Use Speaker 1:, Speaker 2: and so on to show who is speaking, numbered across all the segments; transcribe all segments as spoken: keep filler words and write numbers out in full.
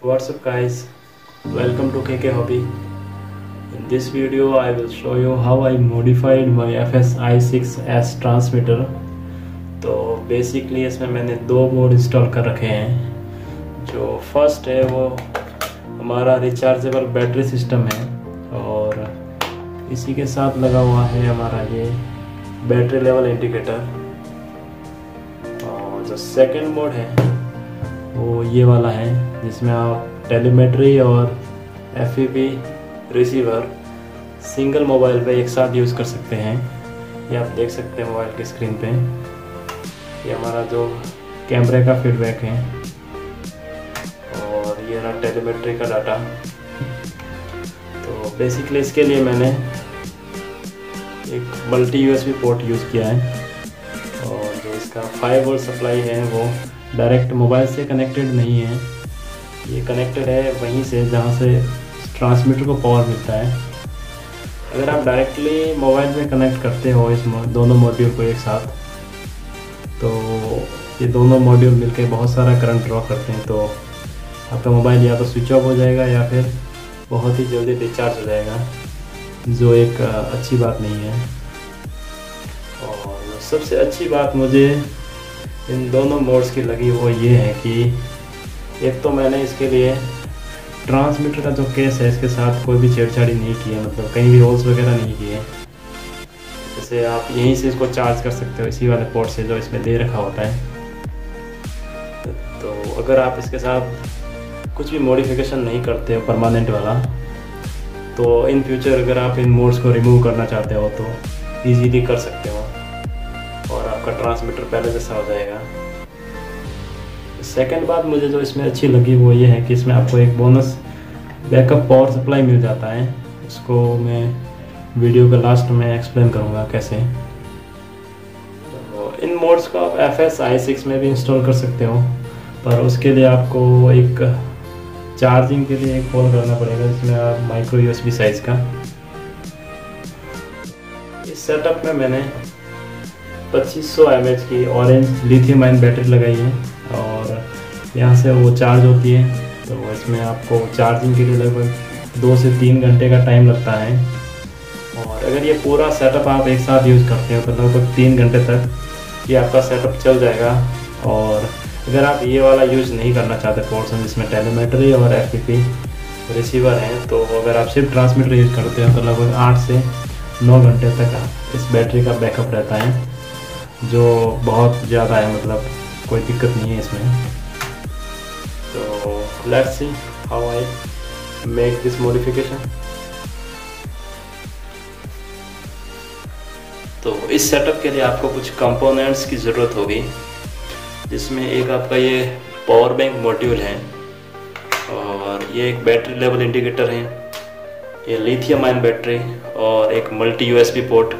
Speaker 1: What's up guys, welcome to K K Hobby. In this video I will show you how I modified my F S I six S transmitter. तो basically इसमें मैंने दो mode install कर रखे हैं। जो first है वो हमारा रिचार्जेबल बैटरी सिस्टम है और इसी के साथ लगा हुआ है हमारा ये बैटरी लेवल इंडिकेटर। और जो सेकंड मोड है वो ये वाला है जिसमें आप टेलीमेट्री और F E P receiver single mobile पे एक साथ यूज़ कर सकते हैं। ये आप देख सकते हैं मोबाइल की स्क्रीन पे। ये हमारा जो कैमरे का फीडबैक है और ये रहा टेलीमेट्री का डाटा। तो बेसिकली इसके लिए मैंने एक multi U S B port use किया है और जो इसका फाइव वोल्ट सप्लाई है वो डायरेक्ट मोबाइल से कनेक्टेड नहीं है। ये कनेक्टेड है वहीं से जहाँ से ट्रांसमीटर को पावर मिलता है। अगर आप डायरेक्टली मोबाइल में कनेक्ट करते हो इस दोनों मॉड्यूल को एक साथ, तो ये दोनों मॉड्यूल मिलकर बहुत सारा करंट ड्रॉ करते हैं। तो आपका मोबाइल या तो स्विच ऑफ हो जाएगा या फिर बहुत ही जल्दी डिस्चार्ज हो जाएगा, जो एक अच्छी बात नहीं है। और सबसे अच्छी बात मुझे इन दोनों मोड्स की लगी वो ये है कि एक तो मैंने इसके लिए ट्रांसमीटर का जो केस है इसके साथ कोई भी छेड़छाड़ी नहीं की है, मतलब कहीं भी होल्स वगैरह नहीं किए। जैसे आप यहीं से इसको चार्ज कर सकते हो इसी वाले पोर्ट से जो इसमें दे रखा होता है। तो अगर आप इसके साथ कुछ भी मॉडिफिकेशन नहीं करते हो परमानेंट वाला, तो इन फ्यूचर अगर आप इन मोड्स को रिमूव करना चाहते हो तो ईजीली कर सकते हो और आपका ट्रांसमीटर पहले जैसा हो जाएगा। सेकंड बात मुझे जो इसमें अच्छी लगी वो ये है कि इसमें आपको एक बोनस बैकअप पावर सप्लाई मिल जाता है। उसको मैं वीडियो के लास्ट में एक्सप्लेन करूँगा कैसे। तो इन मोड्स को आप एफ एस आई सिक्स में भी इंस्टॉल कर सकते हो, पर उसके लिए आपको एक चार्जिंग के लिए एक होल करना पड़ेगा जिसमें आप micro U S B size का। इस सेटअप में मैंने पच्चीस सौ एम एच की ऑरेंज लिथियम आयन बैटरी लगाई है और यहाँ से वो चार्ज होती है। तो इसमें आपको चार्जिंग के लिए लगभग दो से तीन घंटे का टाइम लगता है। और अगर ये पूरा सेटअप आप एक साथ यूज़ करते हो तो लगभग तीन घंटे तक ये आपका सेटअप चल जाएगा। और अगर आप ये वाला यूज़ नहीं करना चाहते पोर्शन जिसमें टेलीमेट्री और एफ ई पी रिसीवर हैं, तो अगर आप सिर्फ ट्रांसमीटर यूज़ करते हो तो लगभग आठ से नौ घंटे तक इस बैटरी का बैकअप रहता है, जो बहुत ज़्यादा है, मतलब कोई दिक्कत नहीं है इसमें। तो let's see how I make this modification. तो इस सेटअप के लिए आपको कुछ कंपोनेंट्स की ज़रूरत होगी, जिसमें एक आपका ये पावर बैंक मॉड्यूल है और ये एक बैटरी लेवल इंडिकेटर है, ये लिथियम आयन बैटरी और एक multi U S B port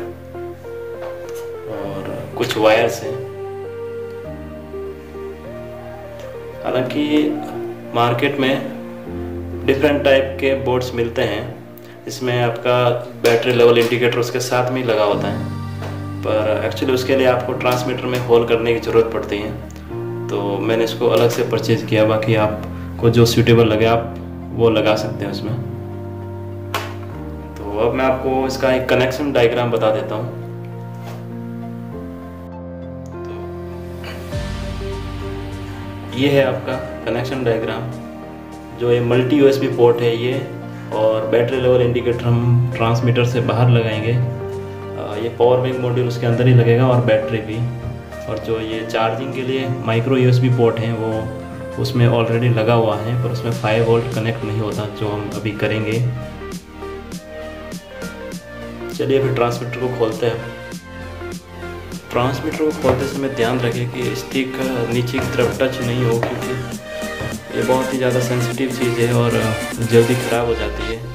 Speaker 1: और कुछ वायर्स हैं। हालांकि मार्केट में डिफरेंट टाइप के बोर्ड्स मिलते हैं, इसमें आपका बैटरी लेवल इंडिकेटर उसके साथ में ही लगा होता है, पर एक्चुअली उसके लिए आपको ट्रांसमीटर में होल करने की ज़रूरत पड़ती है। तो मैंने इसको अलग से परचेज़ किया, बाकी आपको जो सूटेबल लगे आप वो लगा सकते हैं उसमें। तो अब मैं आपको इसका एक कनेक्शन डायग्राम बता देता हूँ। ये है आपका कनेक्शन डायग्राम। जो ये multi U S B port है ये, और बैटरी लेवल इंडिकेटर हम ट्रांसमीटर से बाहर लगाएंगे। ये पावर बैंक मॉड्यूल उसके अंदर ही लगेगा और बैटरी भी। और जो ये चार्जिंग के लिए micro U S B port हैं वो उसमें ऑलरेडी लगा हुआ है, पर उसमें फाइव वोल्ट कनेक्ट नहीं होता, जो हम अभी करेंगे। चलिए फिर ट्रांसमीटर को खोलते हैं। ट्रांसमीटर को खोलते समय ध्यान रखें कि स्टिक नीचे की तरफ टच नहीं हो, क्योंकि ये बहुत ही ज़्यादा सेंसिटिव चीज़ है और जल्दी ख़राब हो जाती है।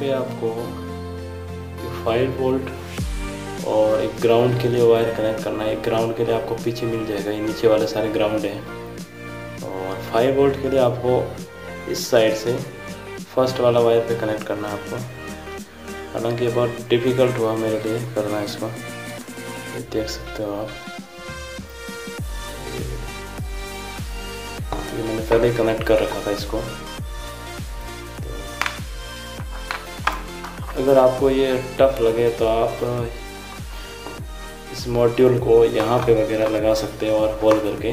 Speaker 1: लिए आपको फाइव वोल्ट और एक ग्राउंड के लिए वायर कनेक्ट करना है। एक ग्राउंड के लिए आपको पीछे मिल जाएगा, ये नीचे वाले सारे ग्राउंड हैं। और फाइव वोल्ट के लिए आपको इस साइड से फर्स्ट वाला वायर पे कनेक्ट करना है आपको। हालांकि ये बहुत डिफ़िकल्ट हुआ मेरे लिए करना इसको, ये देख सकते हो आप। ये मैंने पहले ही कनेक्ट कर रखा था इसको। अगर आपको ये टफ लगे तो आप इस मॉड्यूल को यहाँ पे वगैरह लगा सकते हो और होल करके।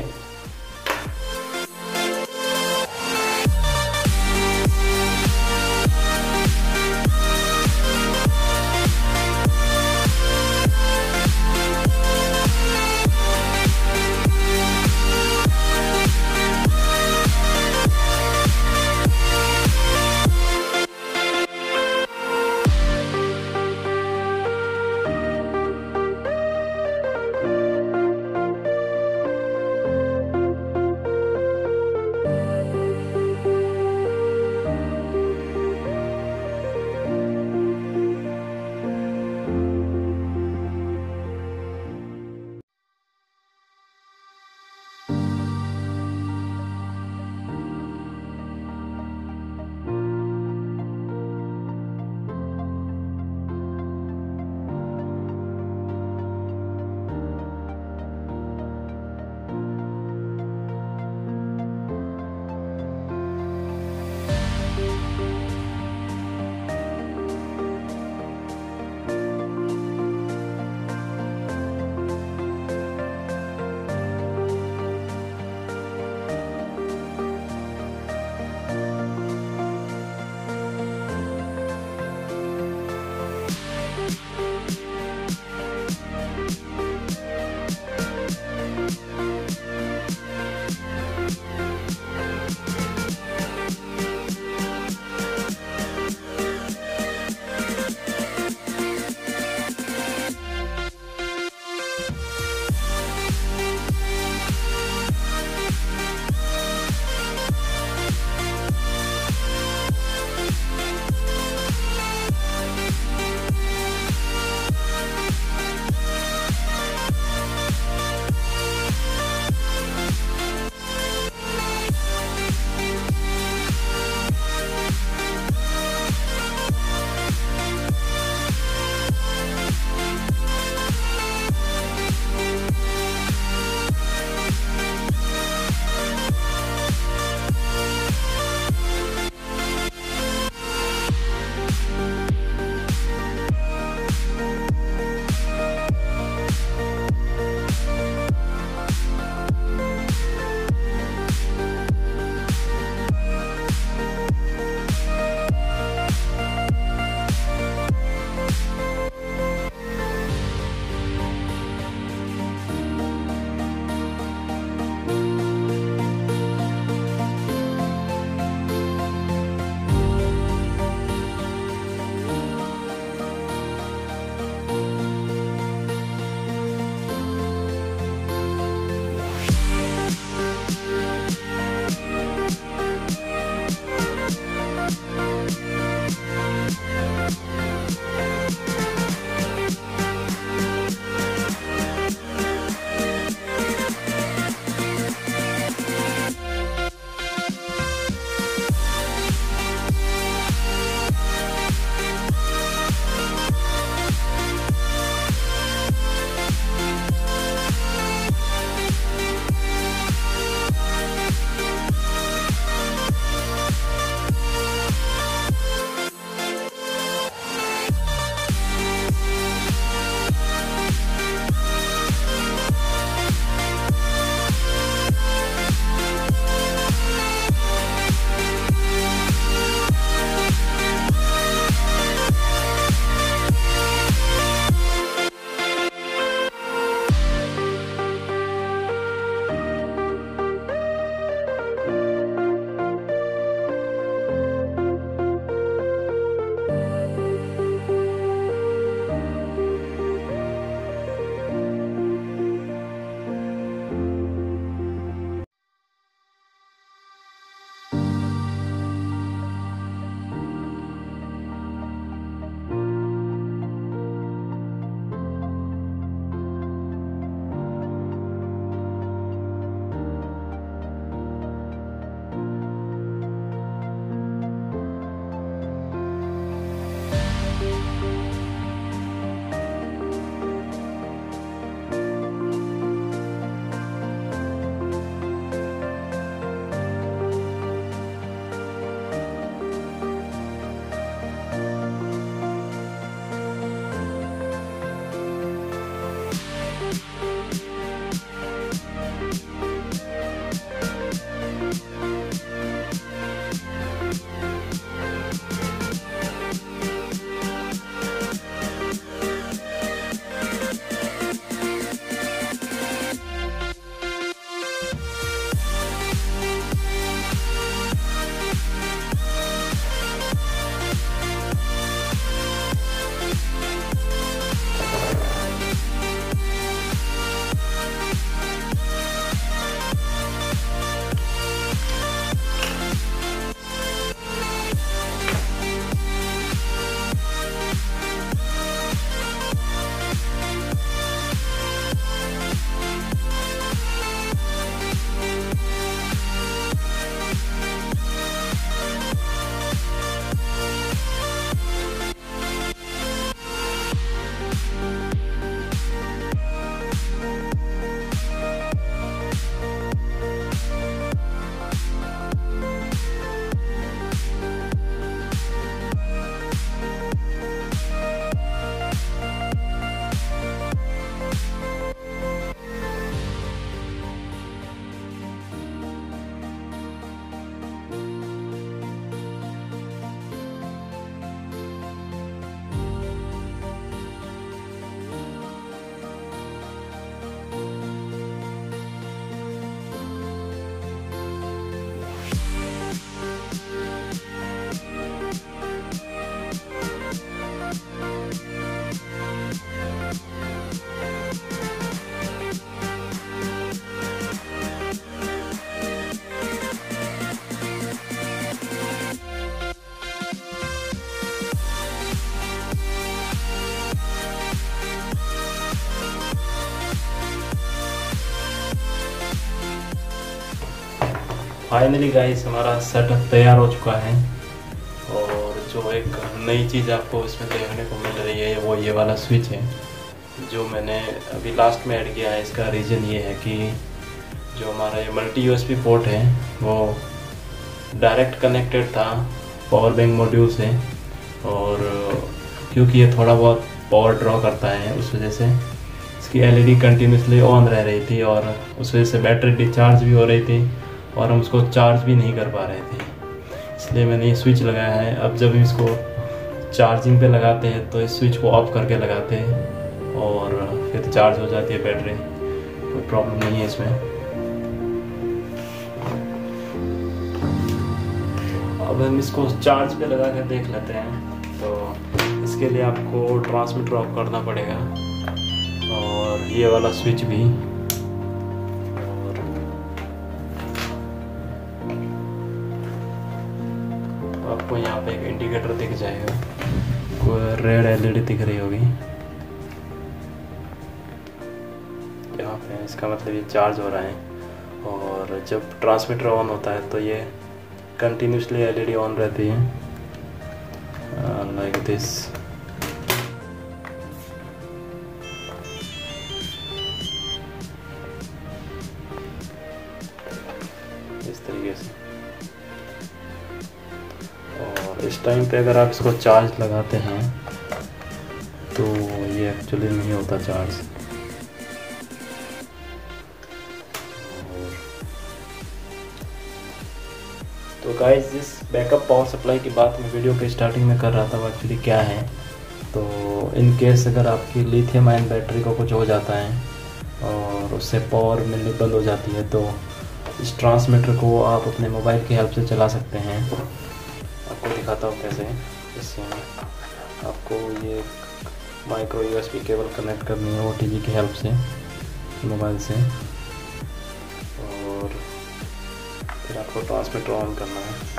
Speaker 1: फाइनली गाइस हमारा सेटअप तैयार हो चुका है। और जो एक नई चीज़ आपको इसमें देखने को मिल रही है वो ये वाला स्विच है जो मैंने अभी लास्ट में ऐड किया है। इसका रीज़न ये है कि जो हमारा ये मल्टी यूएसबी पोर्ट है वो डायरेक्ट कनेक्टेड था पावर बैंक मॉड्यूल से, और क्योंकि ये थोड़ा बहुत पावर ड्रॉ करता है उस वजह से इसकी एलईडी कंटिन्यूसली ऑन रह रही थी और उस वजह से बैटरी डिस्चार्ज भी हो रही थी और हम उसको चार्ज भी नहीं कर पा रहे थे। इसलिए मैंने ये स्विच लगाया है। अब जब हम इसको चार्जिंग पे लगाते हैं तो इस स्विच को ऑफ करके लगाते हैं और फिर चार्ज हो जाती है बैटरी, कोई प्रॉब्लम नहीं है इसमें। अब हम इसको चार्ज पे लगा कर देख लेते हैं। तो इसके लिए आपको ट्रांसमीटर ऑफ करना पड़ेगा और ये वाला स्विच भी, और आपको यहाँ पे एक इंडिकेटर दिख जाएगा, कोई रेड एलईडी दिख रही होगी यहाँ पे, इसका मतलब ये चार्ज हो रहा है। और जब ट्रांसमीटर ऑन होता है तो ये कंटिन्यूसली एलईडी ऑन रहती है लाइक दिस। इस तरीके से। और इस टाइम पे अगर आप इसको चार्ज लगाते हैं तो ये एक्चुअली नहीं होता चार्ज। तो गाइस जिस बैकअप पावर सप्लाई की बात मैं वीडियो के स्टार्टिंग में कर रहा था वो एक्चुअली क्या है, तो इन केस अगर आपकी लिथियम आयन बैटरी को कुछ हो जाता है और उससे पावर मिलनी बंद हो जाती है तो इस ट्रांसमीटर को आप अपने मोबाइल की हेल्प से चला सकते हैं। आपको दिखाता हूँ कैसे। इससे आपको ये माइक्रो यूएसबी केबल कनेक्ट करनी है ओटीजी की हेल्प से मोबाइल से, और फिर आपको ट्रांसमीटर ऑन करना है।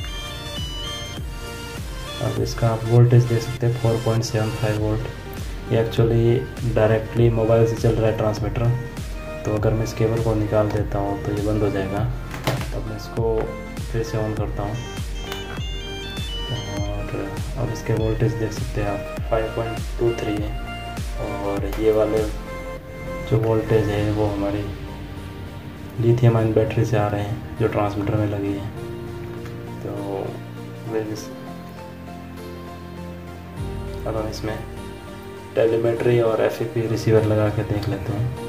Speaker 1: अब इसका आप वोल्टेज दे सकते हैं four point seven five volt. ये एक्चुअली डायरेक्टली मोबाइल से चल रहा है ट्रांसमीटर, तो अगर मैं इस केबल को निकाल देता हूँ तो ये बंद हो जाएगा। अब मैं इसको फिर से ऑन करता हूँ और अब इसके वोल्टेज देख सकते हैं आप फाइव पॉइंट टू थ्री है, और ये वाले जो वोल्टेज है वो हमारी लिथियम आयन बैटरी से आ रहे हैं जो ट्रांसमीटर में लगी है। तो अब हम इसमें टेलीमेट्री और एफईपी रिसीवर लगा के देख लेते हैं।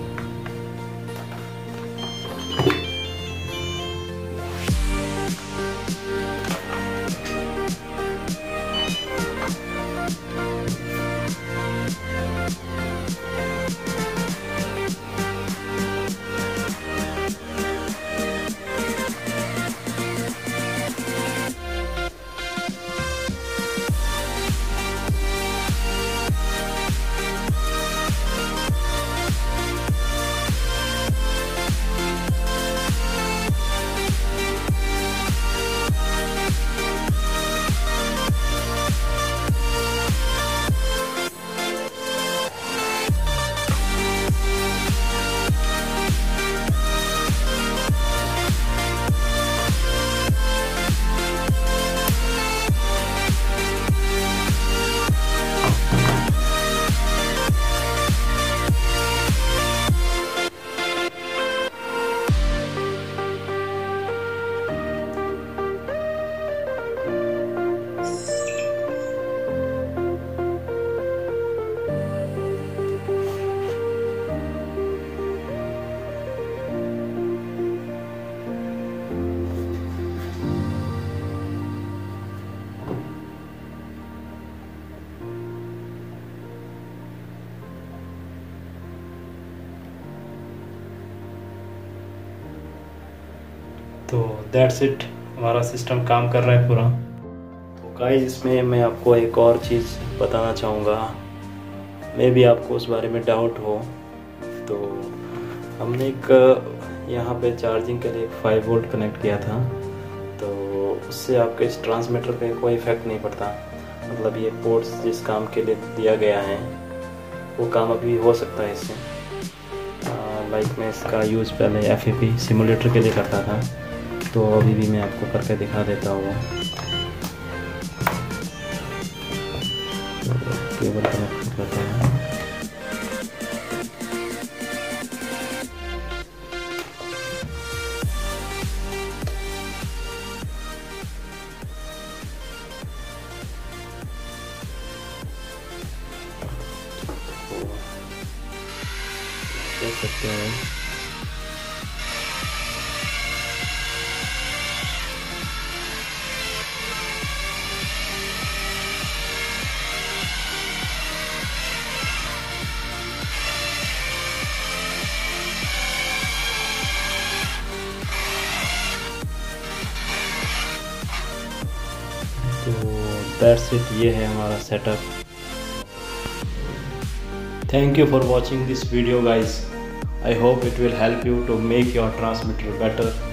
Speaker 1: तो दैट्स इट, हमारा सिस्टम काम कर रहा है पूरा। तो गाइस इसमें मैं आपको एक और चीज़ बताना चाहूँगा, मे भी आपको उस बारे में डाउट हो। तो हमने एक यहाँ पे चार्जिंग के लिए एक फाइव वोल्ट कनेक्ट किया था, तो उससे आपके इस ट्रांसमीटर पे कोई इफेक्ट नहीं पड़ता। मतलब ये पोर्ट्स जिस काम के लिए दिया गया है वो काम अभी हो सकता है इससे। लाइक मैं इसका यूज़ पहले एफ ई पी सिमुलेटर के लिए करता था, तो अभी भी मैं आपको करके दिखा देता हूँ। केबल कनेक्ट करते हैं। देख सकते हैं तो दैट्स इट, ये है हमारा setup. Thank you for watching this video guys. I hope it will help you to make your transmitter better